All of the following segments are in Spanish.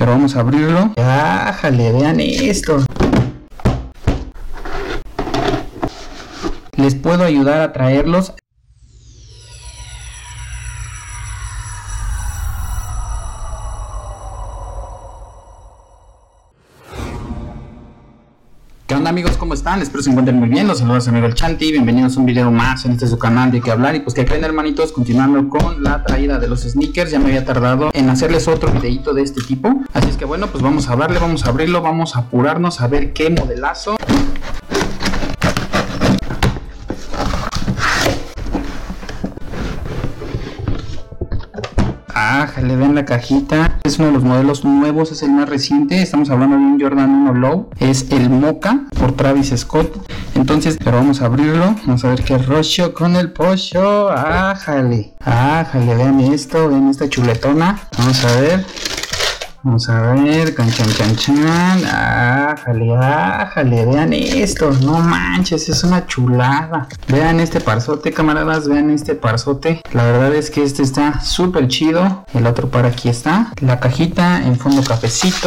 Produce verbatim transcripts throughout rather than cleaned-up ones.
pero vamos a abrirlo. ¡Ájale! Vean esto. Les puedo ayudar a traerlos. ¿Qué onda, amigos? ¿Cómo están? Espero se encuentren muy bien. Los saludos, amigo el Chanti. Bienvenidos a un video más en este su canal de qué hablar. Y pues que creen, hermanitos, continuando con la traída de los sneakers. Ya me había tardado en hacerles otro videito de este tipo, así es que bueno, pues vamos a darle, vamos a abrirlo, vamos a apurarnos a ver qué modelazo. Ájale, ven la cajita. Es uno de los modelos nuevos, es el más reciente. Estamos hablando de un Jordan uno Low. Es el Mocha por Travis Scott. Entonces, pero vamos a abrirlo. Vamos a ver qué rollo con el pollo. Ájale, ájale, vean esto, vean esta chuletona. Vamos a ver. Vamos a ver, can chan chan chan, ájale, ájale, vean esto, no manches, es una chulada. Vean este parzote, camaradas, vean este parzote. La verdad es que este está súper chido. El otro par aquí está, la cajita en fondo cafecito.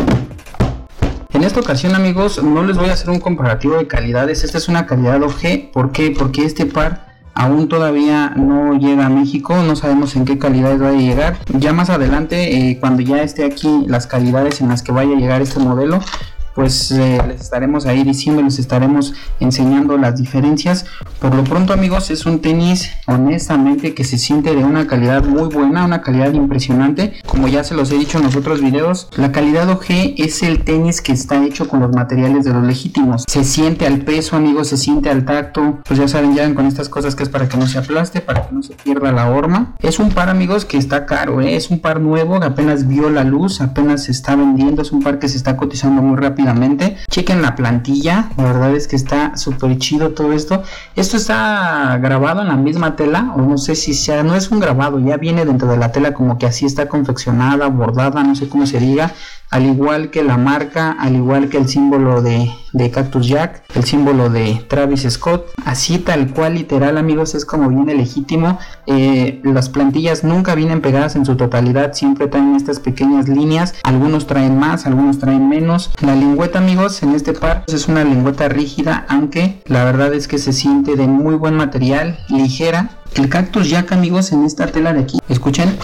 En esta ocasión, amigos, no les voy a hacer un comparativo de calidades. Esta es una calidad O G, ¿por qué? Porque este par aún todavía no llega a México, no sabemos en qué calidad va a llegar. Ya más adelante, eh, cuando ya esté aquí las calidades en las que vaya a llegar este modelo, pues eh, les estaremos ahí diciendo, les estaremos enseñando las diferencias. Por lo pronto, amigos, es un tenis honestamente que se siente de una calidad muy buena, una calidad impresionante. Como ya se los he dicho en los otros videos, la calidad O G es el tenis que está hecho con los materiales de los legítimos. Se siente al peso, amigos, se siente al tacto. Pues ya saben, ya ven con estas cosas que es para que no se aplaste, para que no se pierda la horma. Es un par, amigos, que está caro, ¿eh? Es un par nuevo que apenas vio la luz, apenas se está vendiendo. Es un par que se está cotizando muy rápido. Chequen la plantilla, la verdad es que está súper chido todo esto. Esto está grabado en la misma tela, o no sé si sea, no es un grabado, ya viene dentro de la tela, como que así está confeccionada, bordada, no sé cómo se diga. Al igual que la marca, al igual que el símbolo de, de Cactus Jack, el símbolo de Travis Scott, así tal cual, literal, amigos, es como viene legítimo. Eh, las plantillas nunca vienen pegadas en su totalidad, siempre traen estas pequeñas líneas, algunos traen más, algunos traen menos. La lengüeta, amigos, en este par es una lengüeta rígida, aunque la verdad es que se siente de muy buen material, ligera. El Cactus Jack, amigos, en esta tela de aquí, escuchen,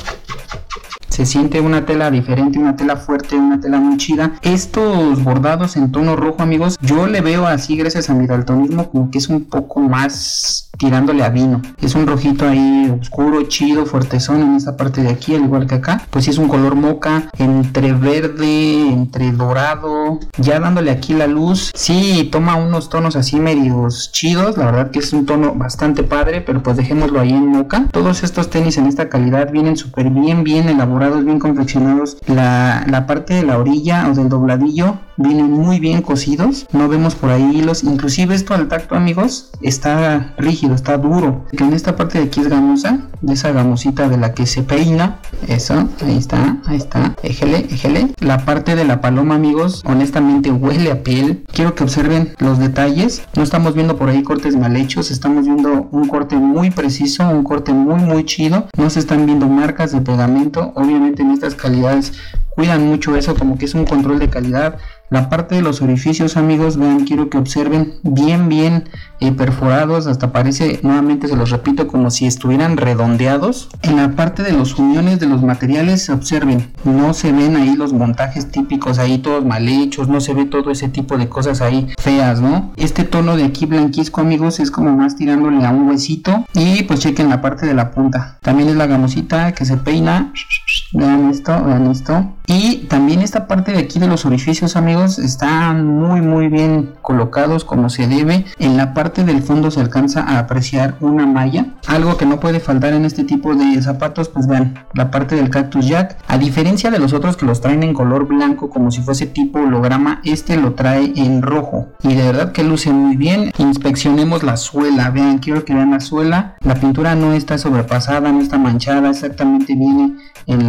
se siente una tela diferente, una tela fuerte, una tela muy chida. Estos bordados en tono rojo, amigos, yo le veo así, gracias a mi daltonismo, como que es un poco más tirándole a vino. Es un rojito ahí oscuro, chido, fuertezón en esta parte de aquí, al igual que acá. Pues sí, es un color moca, entre verde, entre dorado, ya dándole aquí la luz. Sí, toma unos tonos así medios chidos. La verdad que es un tono bastante padre, pero pues dejémoslo ahí en moca. Todos estos tenis en esta calidad vienen súper bien, bien elaborados, bien confeccionados. La, la parte de la orilla o del dobladillo vienen muy bien cosidos. No vemos por ahí hilos. Inclusive esto al tacto, amigos, está rígido, está duro. Que en esta parte de aquí es gamosa, de esa gamosita de la que se peina. Eso, ahí está, ahí está. Éjele, éjele. La parte de la paloma, amigos, honestamente huele a piel. Quiero que observen los detalles. No estamos viendo por ahí cortes mal hechos, estamos viendo un corte muy preciso, un corte muy muy chido. No se están viendo marcas de pegamento. Obviamente en estas calidades cuidan mucho eso, como que es un control de calidad. La parte de los orificios, amigos, vean, quiero que observen bien bien eh, perforados, hasta parece, nuevamente se los repito, como si estuvieran redondeados. En la parte de los uniones de los materiales, observen, no se ven ahí los montajes típicos ahí todos mal hechos, no se ve todo ese tipo de cosas ahí feas, ¿no? Este tono de aquí blanquisco, amigos, es como más tirándole a un huesito. Y pues chequen la parte de la punta, también es la gamosita que se peina. Vean esto, vean esto. Y también esta parte de aquí de los orificios, amigos, están muy muy bien colocados como se debe. En la parte del fondo se alcanza a apreciar una malla, algo que no puede faltar en este tipo de zapatos. Pues vean, la parte del Cactus Jack, a diferencia de los otros que los traen en color blanco como si fuese tipo holograma, este lo trae en rojo y de verdad que luce muy bien. Inspeccionemos la suela, vean, quiero que vean la suela. La pintura no está sobrepasada, no está manchada, exactamente viene en la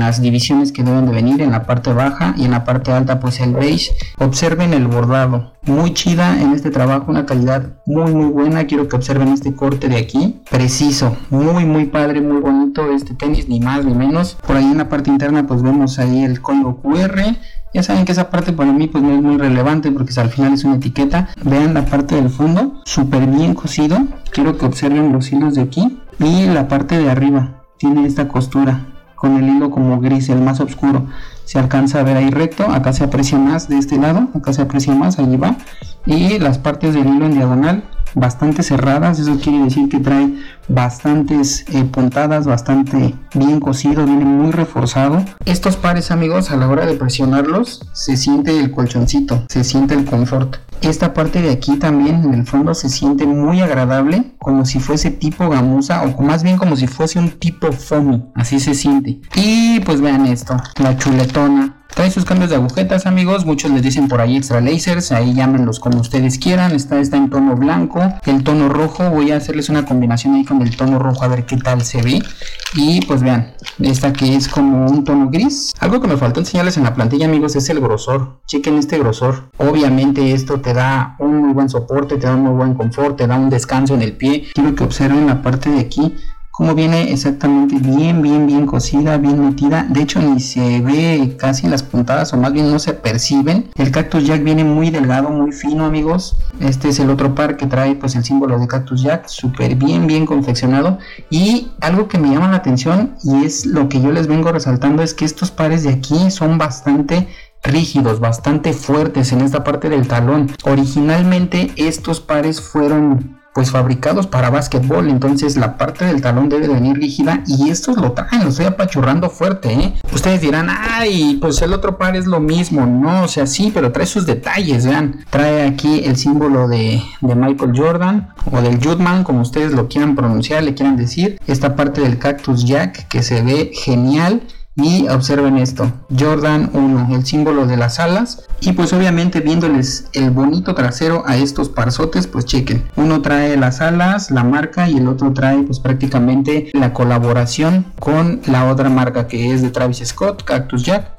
las divisiones que deben de venir en la parte baja, y en la parte alta pues el beige. Observen el bordado, muy chida en este trabajo, una calidad muy muy buena. Quiero que observen este corte de aquí, preciso, muy muy padre, muy bonito este tenis, ni más ni menos. Por ahí en la parte interna pues vemos ahí el código Q R. Ya saben que esa parte para mí pues no es muy relevante porque al final es una etiqueta. Vean la parte del fondo, súper bien cosido. Quiero que observen los hilos de aquí, y la parte de arriba tiene esta costura con el hilo como gris, el más oscuro. Se alcanza a ver ahí recto, acá se aprecia más de este lado, acá se aprecia más, allí va. Y las partes del hilo en diagonal bastante cerradas, eso quiere decir que trae bastantes eh, puntadas, bastante bien cosido, viene muy reforzado. Estos pares, amigos, a la hora de presionarlos se siente el colchoncito, se siente el confort. Esta parte de aquí también en el fondo se siente muy agradable, como si fuese tipo gamuza, o más bien como si fuese un tipo foamy, así se siente. Y pues vean esto, la chuletona. Trae sus cambios de agujetas, amigos, muchos les dicen por ahí extra lasers, ahí llámenlos como ustedes quieran. Esta está en tono blanco, el tono rojo, voy a hacerles una combinación ahí con el tono rojo a ver qué tal se ve. Y pues vean, esta que es como un tono gris. Algo que me faltó enseñarles en la plantilla, amigos, es el grosor. Chequen este grosor, obviamente esto te da un muy buen soporte, te da un muy buen confort, te da un descanso en el pie. Quiero que observen la parte de aquí, como viene exactamente bien, bien, bien cosida, bien metida. De hecho ni se ve casi las puntadas, o más bien no se perciben. El Cactus Jack viene muy delgado, muy fino, amigos. Este es el otro par que trae pues el símbolo de Cactus Jack, súper bien, bien confeccionado. Y algo que me llama la atención, y es lo que yo les vengo resaltando, es que estos pares de aquí son bastante rígidos, bastante fuertes en esta parte del talón. Originalmente estos pares fueron pues fabricados para básquetbol, entonces la parte del talón debe de venir rígida, y estos lo traen, lo estoy apachurrando fuerte, ¿eh? Ustedes dirán, ay, pues el otro par es lo mismo. No, o sea, sí, pero trae sus detalles, vean. Trae aquí el símbolo de, de Michael Jordan, o del Jumpman, como ustedes lo quieran pronunciar, le quieran decir. Esta parte del Cactus Jack que se ve genial. Y observen esto, Jordan uno, el símbolo de las alas. Y pues obviamente viéndoles el bonito trasero a estos parzotes, pues chequen, uno trae las alas, la marca, y el otro trae pues prácticamente la colaboración con la otra marca que es de Travis Scott, Cactus Jack.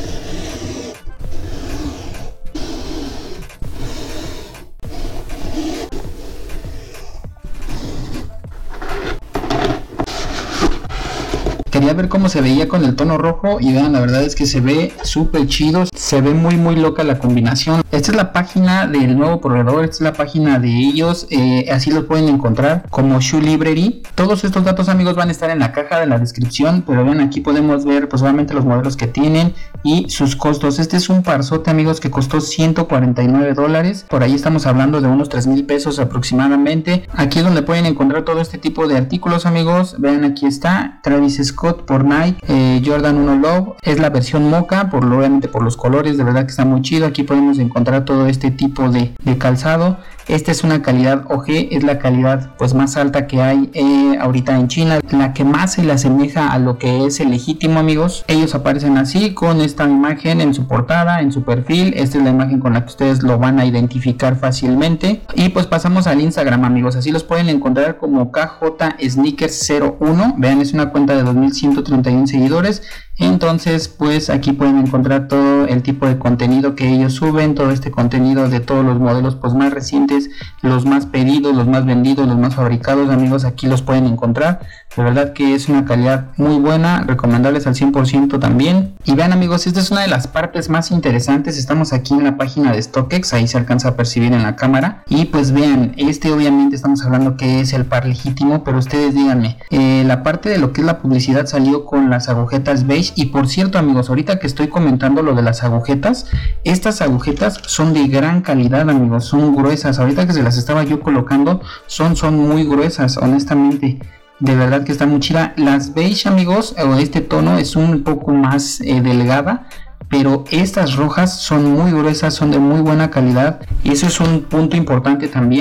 Quería ver cómo se veía con el tono rojo, y vean, la verdad es que se ve súper chido, se ve muy muy loca la combinación. Esta es la página del nuevo proveedor, esta es la página de ellos, eh, así lo pueden encontrar como Shoe Library. Todos estos datos, amigos, van a estar en la caja de la descripción, pero vean, aquí podemos ver pues obviamente los modelos que tienen y sus costos. Este es un parzote, amigos, que costó ciento cuarenta y nueve dólares, por ahí estamos hablando de unos tres mil pesos aproximadamente. Aquí es donde pueden encontrar todo este tipo de artículos, amigos. Vean, aquí está Travis Scott por Nike, eh, Jordan uno Love, es la versión mocha, por obviamente por los colores, de verdad que está muy chido. Aquí podemos encontrar todo este tipo de, de calzado. Esta es una calidad O G, es la calidad pues más alta que hay eh, ahorita en China, la que más se le asemeja a lo que es el legítimo, amigos. Ellos aparecen así, con esta imagen en su portada, en su perfil. Esta es la imagen con la que ustedes lo van a identificar fácilmente. Y pues pasamos al Instagram, amigos, así los pueden encontrar como K J Sneakers cero uno. Vean, es una cuenta de dos mil ciento treinta y uno seguidores. Entonces pues aquí pueden encontrar todo el tipo de contenido que ellos suben, todo este contenido de todos los modelos pues más recientes, los más pedidos, los más vendidos, los más fabricados, amigos. Aquí los pueden encontrar, de verdad que es una calidad muy buena, recomendables al cien por ciento también. Y vean, amigos, esta es una de las partes más interesantes. Estamos aquí en la página de StockX, ahí se alcanza a percibir en la cámara. Y pues vean, este obviamente estamos hablando que es el par legítimo, pero ustedes díganme, eh, la parte de lo que es la publicidad salió con las agujetas beige. Y por cierto, amigos, ahorita que estoy comentando lo de las agujetas, estas agujetas son de gran calidad, amigos, son gruesas. Ahorita que se las estaba yo colocando, son, son muy gruesas, honestamente. De verdad que está muy chida. Las beige, amigos, o este tono es un poco más eh, delgada, pero estas rojas son muy gruesas, son de muy buena calidad, y eso es un punto importante también.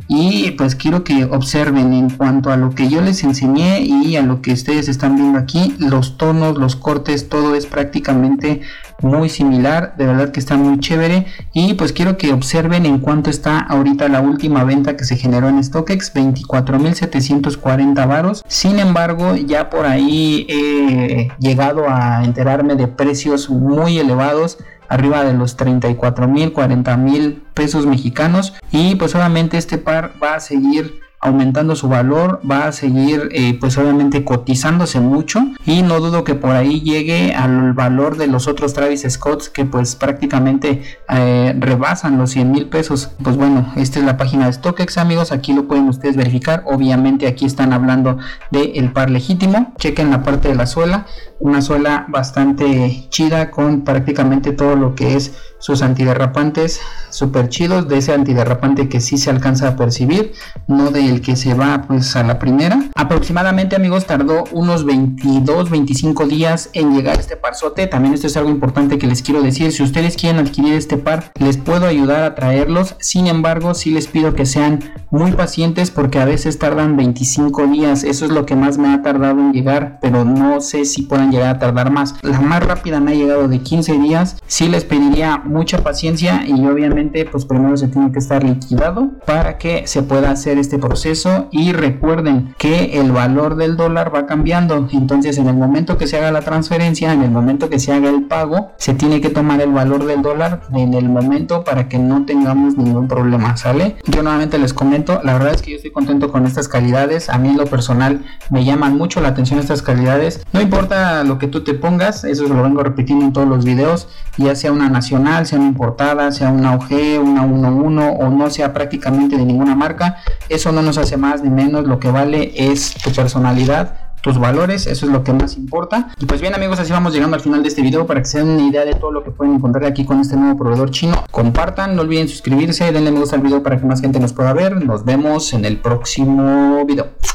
y pues quiero que observen en cuanto a lo que yo les enseñé y a lo que ustedes están viendo aquí, los tonos, los cortes, todo es prácticamente muy similar, de verdad que está muy chévere. Y pues quiero que observen en cuánto está ahorita la última venta que se generó en StockX, veinticuatro mil setecientos cuarenta varos. Sin embargo, ya por ahí he llegado a enterarme de precios muy elevados, arriba de los treinta y cuatro mil, cuarenta mil pesos mexicanos, y pues obviamente este par va a seguir aumentando su valor, va a seguir eh, pues obviamente cotizándose mucho, y no dudo que por ahí llegue al valor de los otros Travis Scotts que pues prácticamente eh, rebasan los cien mil pesos. Pues bueno, esta es la página de StockX, amigos, aquí lo pueden ustedes verificar. Obviamente aquí están hablando del par legítimo. Chequen la parte de la suela, una suela bastante chida con prácticamente todo lo que es sus antiderrapantes super chidos, de ese antiderrapante que sí se alcanza a percibir, no del que se va pues a la primera. Aproximadamente, amigos, tardó unos veintidós veinticinco días en llegar este parzote. También esto es algo importante que les quiero decir: si ustedes quieren adquirir este par, les puedo ayudar a traerlos. Sin embargo, sí les pido que sean muy pacientes, porque a veces tardan veinticinco días. Eso es lo que más me ha tardado en llegar, pero no sé si puedan llegar a tardar más. La más rápida me ha llegado de quince días. Sí les pediría mucha paciencia, y obviamente pues primero se tiene que estar liquidado para que se pueda hacer este proceso. Y recuerden que el valor del dólar va cambiando, entonces en el momento que se haga la transferencia, en el momento que se haga el pago, se tiene que tomar el valor del dólar en el momento para que no tengamos ningún problema, ¿sale? Yo nuevamente les comento, la verdad es que yo estoy contento con estas calidades. A mí en lo personal me llaman mucho la atención estas calidades. No importa lo que tú te pongas, eso lo vengo repitiendo en todos los videos, ya sea una nacional, sea una importada, sea una O G, una uno uno, o no sea prácticamente de ninguna marca, eso no nos hace más ni menos. Lo que vale es tu personalidad, tus valores, eso es lo que más importa. Y pues bien, amigos, así vamos llegando al final de este video, para que se den una idea de todo lo que pueden encontrar aquí con este nuevo proveedor chino. Compartan, no olviden suscribirse, denle me gusta al video para que más gente nos pueda ver. Nos vemos en el próximo video.